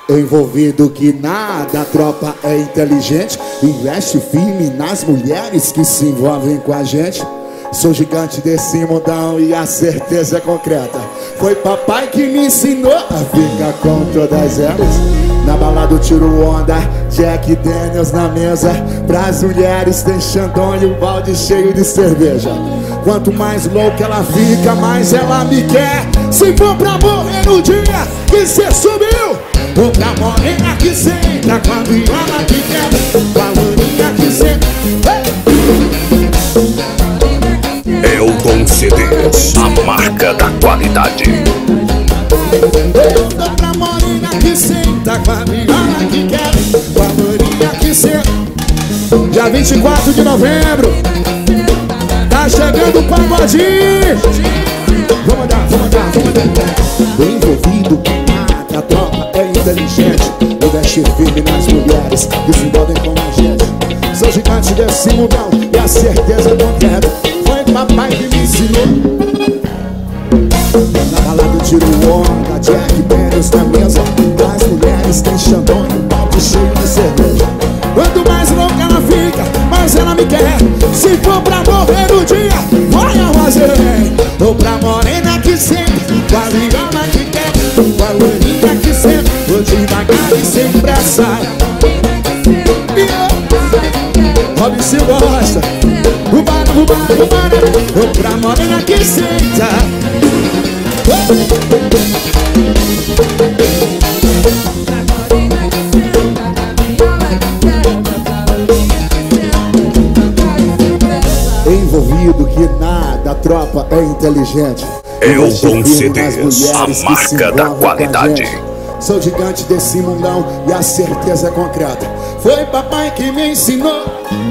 Envolvido que nada, a tropa é inteligente. Investe firme nas mulheres que se envolvem com a gente. Sou gigante desse mundão e a certeza é concreta. Foi papai que me ensinou a ficar com todas elas. Na balada eu tiro onda, Jack Daniels na mesa. Pras mulheres tem Xandão e um balde cheio de cerveja. Quanto mais louca ela fica, mais ela me quer. Se for pra morrer no dia que cê subiu, ou pra morena que senta com a viola que quer, com a lourinha que senta. Eldon CDs, a marca da qualidade. Eu dou pra morena que senta com a viola que quer, com a lourinha que senta. Dia 24 de novembro tá chegando o pagodinho. Vamos andar, vamos andar, vamos andar. Envolvido com nada, a tropa é inteligente. Investe firme nas mulheres que se envolvem com a gente. Sou gigante desse mundão e a certeza é concreta. Foi papai que me ensinou. Na balada eu tiro onda, Jack Daniels na mesa. As mulheres tem Xandão e um balde cheio de cerveja. Quanto mais louca ela fica, mais ela me quer. Se for pra morrer no dia, vai arrasar. Ou pra morena que senta, com a viola que quer, com a lourinha que senta. Vou devagar e sem pressa. Rob se gosta. Rubara, rubara, rubara. Ou pra morena que senta. Envolvido que nada, a tropa é inteligente. Eldon CDs, a marca da qualidade. Sou gigante desse mundão e a certeza é concreta. Foi papai que me ensinou.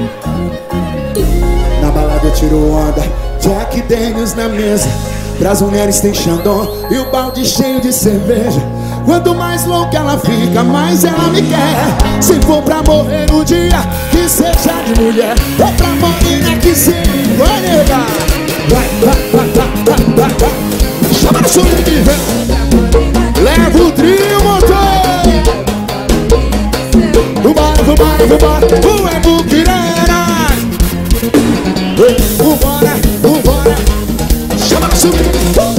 Na balada eu tiro onda, Jack Daniels na mesa. Pras mulheres tem Xandão e o balde cheio de cerveja. Quanto mais louca ela fica, mais ela me quer. Se for pra morrer no dia, que seja de mulher. Ou pra morena que se vai negar. Vai, vai, vai, vai, vai, vai. Chama no swing, leva o trio, motor. Vambora, vambora, vambora. O é buquirana. Vambora, vambora. Chama no swing.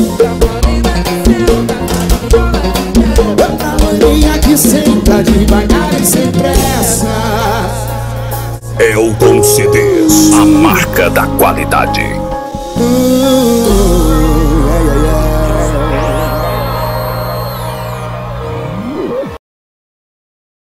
Que senta devagar e sem pressa. Eldon CDs, a marca da qualidade.